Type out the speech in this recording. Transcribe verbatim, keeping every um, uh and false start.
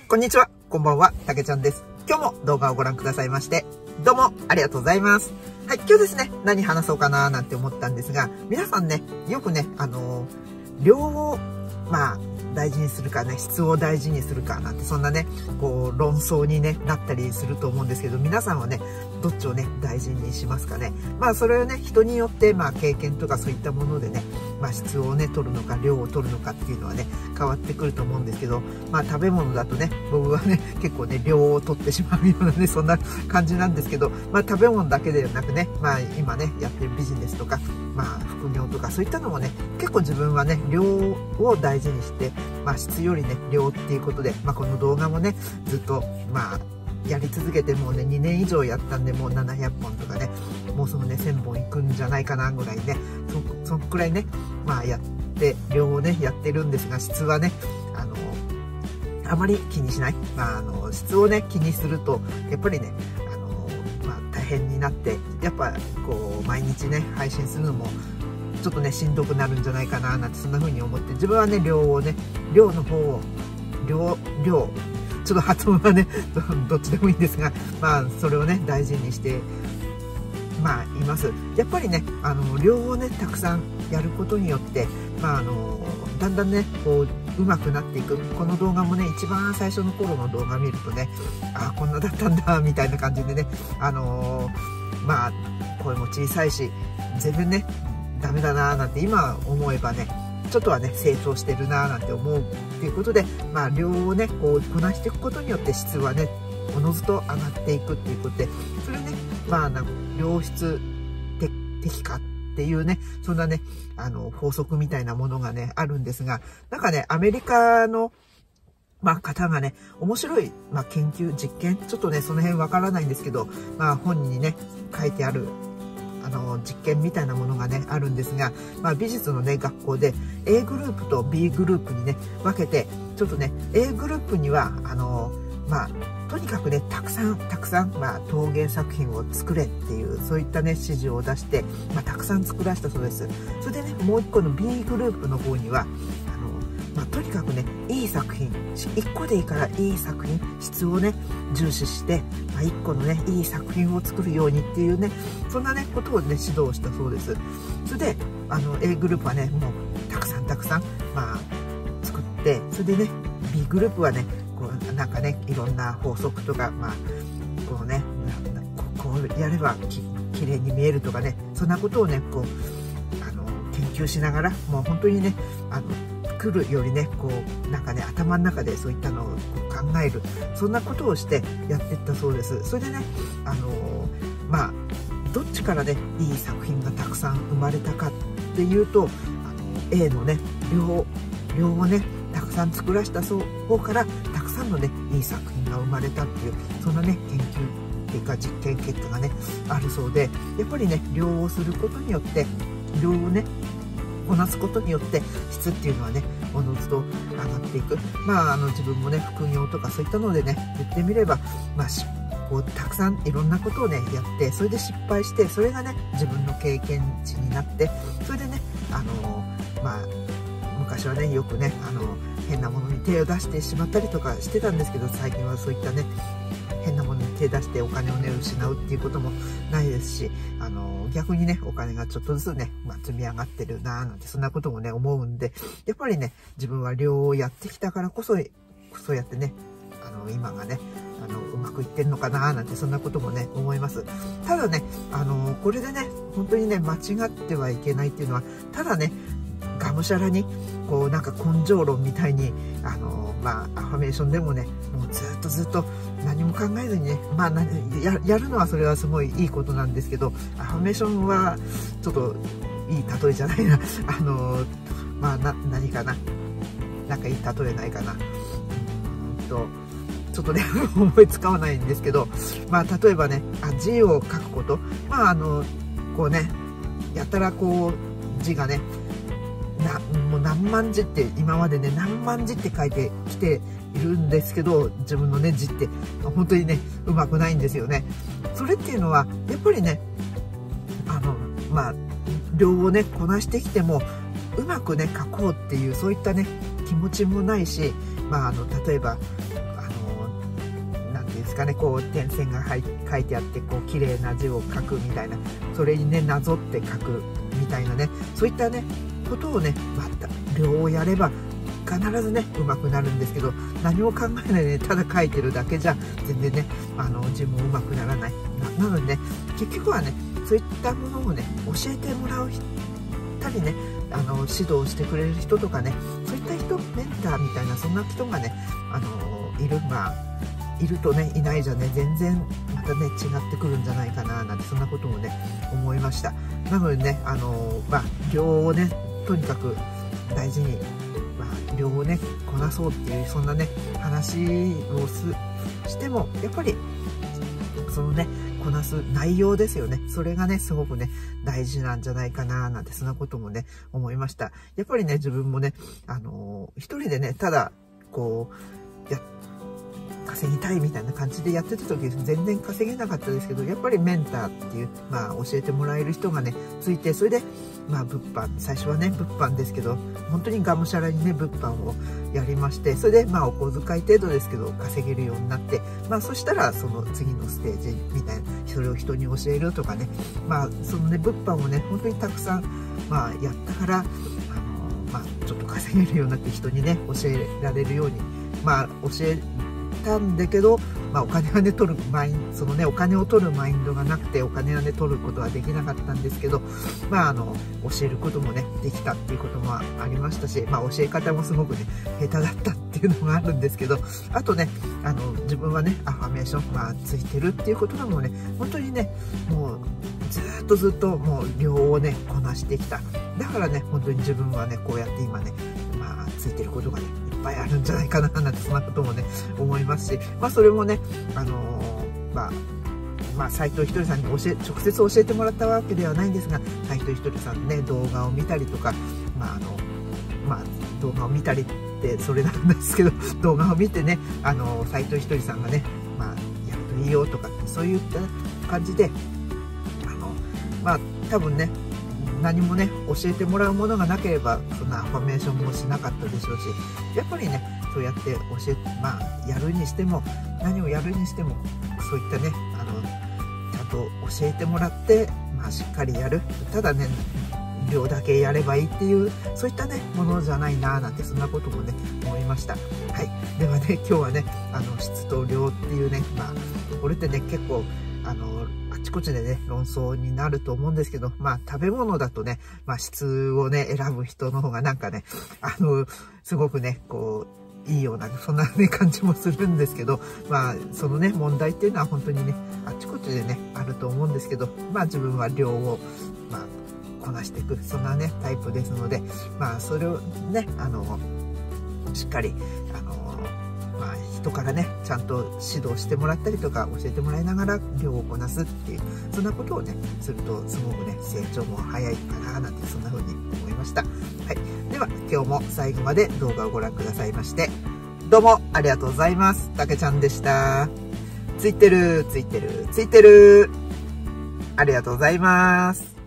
こんにちは、こんばんは、たけちゃんです。今日も動画をご覧くださいまして、どうもありがとうございます。はい、今日ですね、何話そうかななんて思ったんですが、皆さんね、よくね、あのー、量を、まあ、大事にするかね、質を大事にするかなんて、そんなね、こう、論争に、ね、なったりすると思うんですけど、皆さんはね、どっちをね、大事にしますかね。まあ、それをね、人によって、まあ、経験とかそういったものでね、まあ、質をね、取るのか、量を取るのかっていうのはね、変わってくると思うんですけど、まあ、食べ物だとね、僕はね、結構ね、量を取ってしまうようなね、そんな感じなんですけど、まあ、食べ物だけではなくね、まあ、今ね、やってるビジネスとか、まあ、副業とか、そういったのもね、結構自分はね、量を大事にして、まあ、質よりね、量っていうことで、まあ、この動画もね、ずっと、まあ、やり続けてもうね、にねん以上やったんで、もうななひゃっぽんとかね、もうすぐね、せんぼんいくんじゃないかなぐらいね、そ、そんくらいね、まあ、やって、量をね、やってるんですが、質はね、あの、あまり気にしない。まあ、あの、質をね、気にすると、やっぱりね、あの、まあ、大変になって、やっぱ、こう、毎日ね、配信するのも、ちょっとね、しんどくなるんじゃないかな、なんて、そんな風に思って、自分はね、量をね、量の方を、量、量、ちょっと発音はね、どっちでもいいんですが、まあ、それをね、大事にして、まあ、います。やっぱりね、あの、量をね、たくさんやることによって、まあ、あの、だんだんね、こう、上手くなっていく。この動画もね、一番最初の頃の動画見るとね、ああ、こんなだったんだ、みたいな感じでね、あのー、まあ、声も小さいし、全然ね、ダメだなーなんて今思えばね、ちょっとはね、成長してるなーなんて思うっていうことで、まあ、量をね、こう、こなしていくことによって質はね、おのずと上がっていくっていうことで、それね、まあ、なんか良質的かっていうね、そんなね、あの、法則みたいなものがね、あるんですが、なんかね、アメリカの、まあ、方がね、面白い、まあ、研究、実験、ちょっとね、その辺わからないんですけど、まあ、本にね、書いてある、あの、実験みたいなものがね、あるんですが、まあ、美術のね、学校で A グループと B グループにね、分けて、ちょっとね、A グループには、あの、まあ、とにかくね、たくさん、たくさん、まあ、陶芸作品を作れっていう、そういったね、指示を出して、まあ、たくさん作らせたそうです。それでね、もう一個の B グループの方には、あの、まあ、とにかくね、いい作品、一個でいいからいい作品、質をね、重視して、まあ、一個のね、いい作品を作るようにっていうね、そんなね、ことをね、指導したそうです。それで、あの、A グループはね、もう、たくさんたくさん、まあ、作って、それでね、B グループはね、こうなんかね、いろんな法則とか、まあ、こうね、こうやればききれいに見えるとかね、そんなことをね、こう、あの、研究しながら、もう本当にね、あの、作るよりね、こう、なんかね、頭の中でそういったのを考える、そんなことをしてやっていったそうです。それでね、あの、まあ、どっちからね、いい作品がたくさん生まれたかっていうと、あの、A のね、量、量をね、たくさん作らせた方からたくさんのねいい作品が生まれたっていう、そんなね研究っていうか実験結果がねあるそうで、やっぱりね量をすることによって、量をねこなすことによって質っていうのはねおのずと上がっていく。まああの自分もね副業とかそういったのでね言ってみれば、まあこうたくさんいろんなことをねやって、それで失敗して、それがね自分の経験値になって、それでねあのまあ昔はねよくねあの変なものに手を出してしまったりとかしてたんですけど、最近はそういったね変なものに手出してお金をね失うっていうこともないですし、あの逆にねお金がちょっとずつね、まあ、積み上がってるなーなんて、そんなこともね思うんで、やっぱりね自分は量をやってきたからこそそうやってねあの今がねあのうまくいってるのかなーなんて、そんなこともね思います。ただねあのこれでね本当にね間違ってはいけないっていうのは、ただねがむしゃらにこうなんか根性論みたいにあのまあアファメーションでもねもうずっとずっと何も考えずにね、まあややるのはそれはすごいいいことなんですけど、アファメーションはちょっといい例えじゃないなあのまあな何かななんかいい例えないかな、うんとちょっとね思いつかわないんですけど、まあ例えばねあ字を書くこと、まああのこうねやたらこう字がねなもう何万字って今までね何万字って書いてきているんですけど、自分のね字って本当にねうまくないんですよね。それっていうのはやっぱりねあのまあ量をねこなしてきてもうまくね書こうっていうそういったね気持ちもないし、まああの例えばあかね、こう点線が入書いてあって、こう綺麗な字を書くみたいな、それにねなぞって書くみたいなね、そういったねことをねまた量をやれば必ずね上手くなるんですけど、何も考えないで、ね、ただ書いてるだけじゃ全然ねあの字も上手くならない。 な, なのでね、結局はねそういったものをね教えてもらうたりね、あの指導してくれる人とかね、そういった人、メンターみたいなそんな人がねあのいる、まあいるとねいないじゃね全然またね違ってくるんじゃないかななんて、そんなこともね思いました。なのでねあのまあ量をねとにかく大事に、まあ、量をねこなそうっていう、そんなね話をすしてもやっぱりそのねこなす内容ですよね。それがねすごくね大事なんじゃないかななんて、そんなこともね思いました。やっぱりね自分もねあのー、一人でねただこうや稼ぎたいみたいな感じでやってた時全然稼げなかったですけど、やっぱりメンターっていう、まあ、教えてもらえる人がねついて、それでまあ物販、最初はね物販ですけど本当にがむしゃらにね物販をやりまして、それでまあお小遣い程度ですけど稼げるようになって、まあそしたらその次のステージみたいな、それを人に教えるとかね、まあそのね物販をね本当にたくさんまあやったから、あのまあちょっと稼げるようになって、人にね教えられるようにまあ教えたんだけど、まあ、お金はね取るマインそのねお金を取るマインドがなくて、お金はね取ることはできなかったんですけど、まああの教えることもねできたっていうこともありましたし、まあ教え方もすごくね下手だったっていうのがあるんですけど、あとねあの自分はねアファメーションまあついてるっていうことがもうね本当にねもうずっとずっともう量をねこなしてきた。だからね本当に自分はねこうやって今ねまあついてることがねいっぱいあるんじゃないかななんて、そんなこともね思いますし、まあそれもねあのー、まあまあ斉藤ひとりさんに教え直接教えてもらったわけではないんですが、斉藤ひとりさんね動画を見たりとか、まああのまあ動画を見たりってそれなんですけど、動画を見てねあの斉藤ひとりさんがねまあやるといいよとかそういった感じで、あのまあ多分ね何もね教えてもらうものがなければそんなアファメーションもしなかったでしょうし、やっぱりねそうやって教えまあやるにしても何をやるにしてもそういったねあのちゃんと教えてもらって、まあ、しっかりやる、ただね量だけやればいいっていうそういったねものじゃないななんて、そんなこともね思いました。はい、ではね今日はねあの質と量っていうね、まあこれってね結構あのあちこちでね論争になると思うんですけど、まあ食べ物だとね、まあ、質をね選ぶ人の方がなんかねあのすごくねこういいようなそんなね感じもするんですけど、まあそのね問題っていうのは本当にねあちこちでねあると思うんですけど、まあ自分は量をまあこなしていくそんなねタイプですので、まあそれをねあのしっかりあのまあ人からねちゃんと指導してもらったりとか教えてもらいながら量をこなすっていうそんなことをねするとすごくね成長も早いかななんて、そんな風に思いました。はい、では今日も最後まで動画をご覧くださいましてどうもありがとうございます。たけちゃんでした。ついてるついてるついてるありがとうございます。